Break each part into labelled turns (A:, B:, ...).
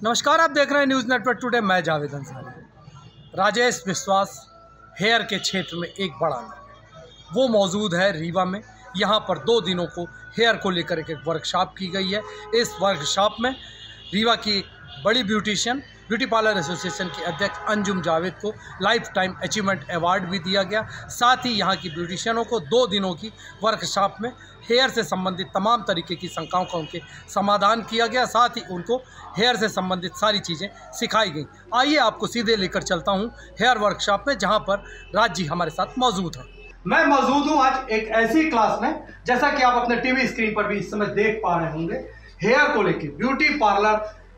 A: नमस्कार, आप देख रहे हैं न्यूज़ नेटवर्क टुडे। मैं जावेद अंसारी। राजेश विश्वास हेयर के क्षेत्र में एक बड़ा नाम वो मौजूद है रीवा में। यहाँ पर 2 दिनों को हेयर को लेकर एक वर्कशॉप की गई है। इस वर्कशॉप में रीवा की बड़ी ब्यूटी पार्लर एसोसिएशन की अध्यक्ष अंजुम जावेद को लाइफ टाइम अचीवमेंट अवार्ड भी दिया गया। साथ ही यहाँ की ब्यूटिशियनों को 2 दिनों की वर्कशॉप में हेयर से संबंधित तमाम तरीके की शंकाओं का उनके समाधान किया गया। साथ ही उनको हेयर से संबंधित सारी चीज़ें सिखाई गई। आइए आपको सीधे लेकर चलता हूँ हेयर वर्कशॉप में, जहाँ पर राज जी हमारे साथ मौजूद हैं। मैं मौजूद हूँ आज एक ऐसी क्लास में, जैसा कि आप अपने टीवी स्क्रीन पर भी इस समय देख पा रहे होंगे, हेयर को लेकर ब्यूटी पार्लर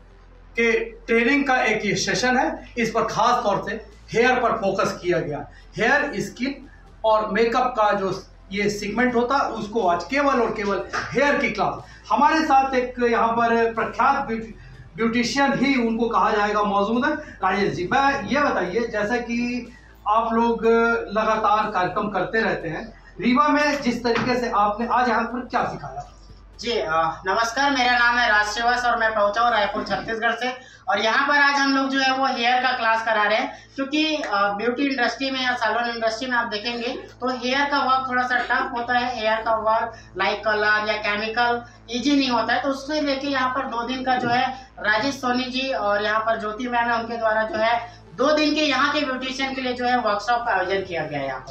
A: के ट्रेनिंग का एक ये सेशन है। इस पर खास तौर से हेयर पर फोकस किया गया। हेयर, स्किन और मेकअप का जो ये सेगमेंट होता है, उसको आज केवल और केवल हेयर की क्लास। हमारे साथ एक यहाँ पर प्रख्यात ब्यूटिशियन ही उनको कहा जाएगा मौजूद है, राजेश जी। मैं ये बताइए, जैसा कि आप लोग लगातार कार्यक्रम करते रहते हैं रीवा में, जिस तरीके से आपने आज यहाँ पर क्या सिखाया?
B: जी नमस्कार, मेरा नाम है राज श्रीवास और मैं पहुंचा हूँ रायपुर छत्तीसगढ़ से। और यहाँ पर आज हम लोग जो है वो हेयर का क्लास करा रहे हैं, क्योंकि ब्यूटी इंडस्ट्री में या सैलून इंडस्ट्री में आप देखेंगे तो हेयर का वर्क थोड़ा सा टफ होता है। हेयर का वर्क लाइक कलर या केमिकल इजी नहीं होता है। तो उससे लेके यहाँ पर 2 दिन का जो है राजेश सोनी जी और यहाँ पर ज्योति मैम है, उनके द्वारा जो है 2 दिन के यहाँ के ब्यूटिशियन के लिए जो है वर्कशॉप का आयोजन किया गया है। यहाँ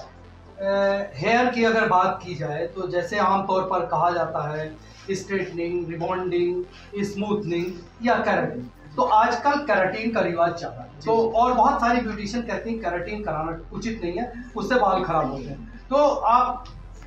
B: पर
A: हेयर की अगर बात की जाए तो जैसे आमतौर पर कहा जाता है स्ट्रेटनिंग, रिबॉन्डिंग, स्मूथनिंग या केराटिन, तो आजकल केराटिन का रिवाज चल रहा है। तो और बहुत सारी ब्यूटिशियन कहती हैं केराटिन कराना उचित नहीं है, उससे बाल खराब होते हैं। तो आप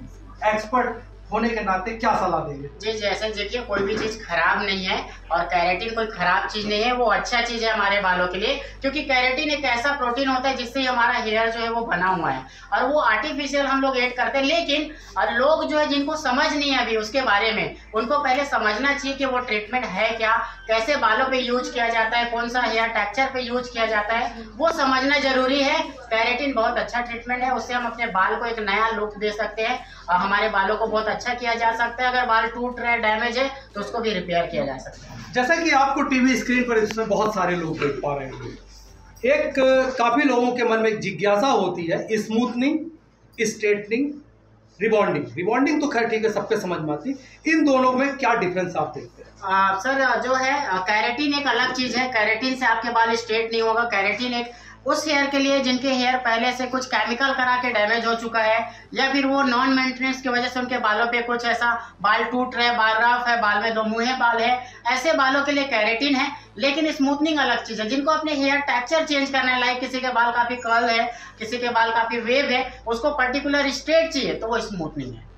A: एक्सपर्ट होने के नाते क्या सलाह देंगे?
B: जी जैसे देखिए, कोई भी चीज़ खराब नहीं है और केराटिन कोई खराब चीज़ नहीं है, वो अच्छा चीज़ है हमारे बालों के लिए। क्योंकि केराटिन एक ऐसा प्रोटीन होता है जिससे हमारा हेयर जो है वो बना हुआ है, और वो आर्टिफिशियल हम लोग ऐड करते हैं। लेकिन और लोग जो है जिनको समझ नहीं है अभी उसके बारे में, उनको पहले समझना चाहिए कि वो ट्रीटमेंट है क्या, कैसे बालों पे यूज किया जाता है, कौन सा हेयर टेक्सचर पे यूज किया जाता है, वो समझना जरूरी है। केराटिन बहुत अच्छा ट्रीटमेंट है, उससे हम अपने बाल को एक नया लुक दे सकते हैं और हमारे बालों को बहुत अच्छा किया जा सकता है। अगर बाल टूट रहे, डैमेज है, तो उसको भी रिपेयर किया जा सकता है।
A: जैसा कि आपको टीवी स्क्रीन पर इसमें बहुत सारे लोग देख पा रहे हैं, एक काफी लोगों के मन में एक जिज्ञासा होती है, स्मूथनिंग, स्ट्रेटनिंग, रिबॉन्डिंग तो खैर ठीक है, सबके समझ में आती। इन दोनों में क्या डिफरेंस आप देखते हैं?
B: सर जो है केराटिन एक अलग चीज है। केराटिन से आपके बाल स्ट्रेट नहीं होगा। केराटिन एक उस हेयर के लिए जिनके हेयर पहले से कुछ केमिकल करा के डैमेज हो चुका है, या फिर वो नॉन मेंटेनेंस की वजह से उनके बालों पे कुछ ऐसा बाल टूट रहे, बाल रफ है, बाल में 2 मुँहे बाल है, ऐसे बालों के लिए केराटिन है। लेकिन स्मूथनिंग अलग चीज है। जिनको अपने हेयर टेक्सचर चेंज करना है, लाइक किसी के बाल काफी कर्ल है, किसी के बाल काफी वेव है, उसको पर्टिकुलर स्ट्रेट चाहिए, तो वो स्मूथनिंग है।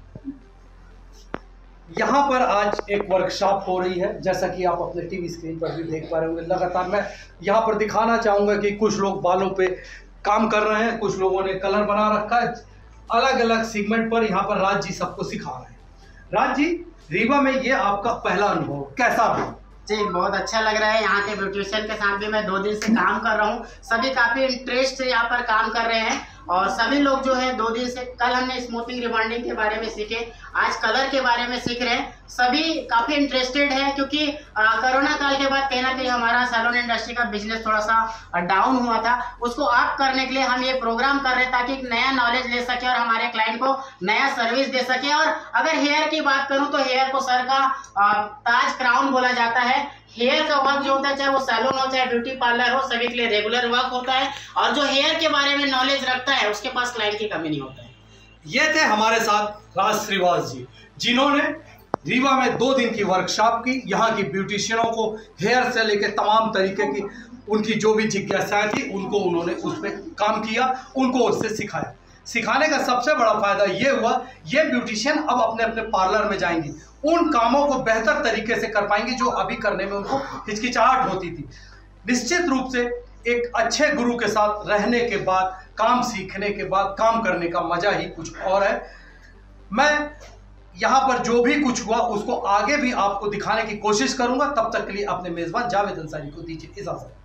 A: यहाँ पर आज एक वर्कशॉप हो रही है, जैसा कि आप अपने टीवी स्क्रीन पर भी देख पा रहे होंगे। लगातार मैं यहाँ पर दिखाना चाहूँगा कि कुछ लोग बालों पे काम कर रहे हैं, कुछ लोगों ने कलर बना रखा है। अलग अलग सेगमेंट पर यहाँ पर राज जी सबको सिखा रहे हैं। राज जी, रीवा में ये आपका पहला अनुभव कैसा रहा?
B: जी बहुत अच्छा लग रहा है। यहाँ के ब्यूटिशियन के साथ भी मैं 2 दिन से काम कर रहा हूँ। सभी काफ़ी इंटरेस्ट से यहाँ पर काम कर रहे हैं और सभी लोग जो है 2 दिन से, कल हमने स्मूथिंग, रिबॉन्डिंग के बारे में सीखे, आज कलर के बारे में सीख रहे हैं। सभी काफ़ी इंटरेस्टेड है, क्योंकि कोरोना काल के बाद कहीं ना कहीं हमारा सैलून इंडस्ट्री का बिजनेस थोड़ा सा डाउन हुआ था। उसको अप करने के लिए हम ये प्रोग्राम कर रहे हैं, ताकि एक नया नॉलेज ले सके और हमारे क्लाइंट को नया सर्विस दे सके। और अगर हेयर की बात करूँ तो हेयर को सर का ताज, क्राउन बोला जाता है। हेयर का वर्क जो होता है, चाहे वो सैलून हो चाहे ब्यूटी पार्लर हो, सभी के लिए रेगुलर वर्क होता है। और जो हेयर के बारे में नॉलेज रखता है, उसके पास क्लाइंट की कमी नहीं होता है।
A: ये थे हमारे साथ राज श्रीवास जी, जिन्होंने रीवा में 2 दिन की वर्कशॉप की। यहाँ की ब्यूटिशियनों को हेयर से लेकर तमाम तरीके की उनकी जो भी जिज्ञासाएं थी, उनको उन्होंने उस पर काम किया, उनको उससे सिखाया। सिखाने का सबसे बड़ा फायदा ये हुआ, ये ब्यूटिशियन अब अपने अपने पार्लर में जाएंगी, उन कामों को बेहतर तरीके से कर पाएंगी जो अभी करने में उनको हिचकिचाहट होती थी। निश्चित रूप से एक अच्छे गुरु के साथ रहने के बाद, काम सीखने के बाद काम करने का मजा ही कुछ और है। मैं यहाँ पर जो भी कुछ हुआ उसको आगे भी आपको दिखाने की कोशिश करूंगा। तब तक के लिए अपने मेजबान जावेद अंसारी को दीजिए इजाजत।